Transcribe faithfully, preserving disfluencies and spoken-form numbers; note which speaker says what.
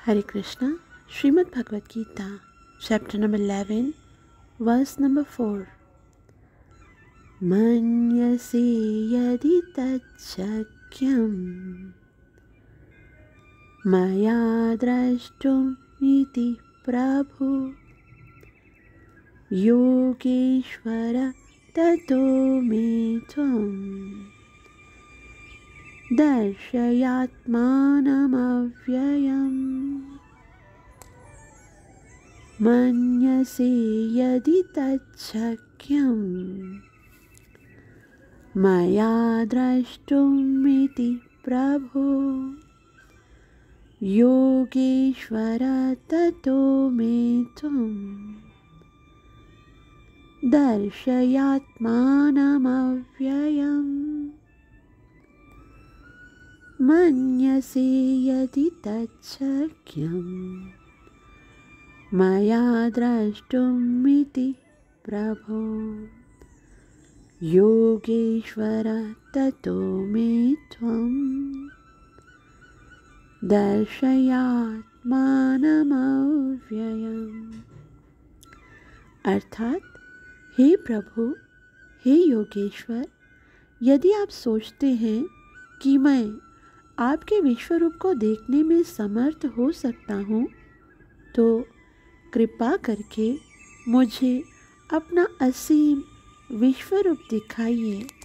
Speaker 1: हरे Krishna. Shrimad Bhagavad Gita chapter number eleven verse number four. मन्यसे यदि तच्छक्यं मया द्रष्टुमिति प्रभु योगेश्वर ततो मे त्वं दर्शयात्मानमव्ययम्। मन्यसे यदि तच्छक्यं मया द्रष्टुमिति प्रभो योगेश्वर ततो मे त्वं दर्शयात्मानमव्ययम्। मन्यसे यदि तच्छक्यं मया द्रष्टुमिति प्रभो योगेश्वर ततो मे त्वं दर्शयात्मानमव्ययम्। अर्थात, हे प्रभु, हे योगेश्वर, यदि आप सोचते हैं कि मैं आपके विश्वरूप को देखने में समर्थ हो सकता हूँ, तो कृपा करके मुझे अपना असीम विश्वरूप दिखाइए।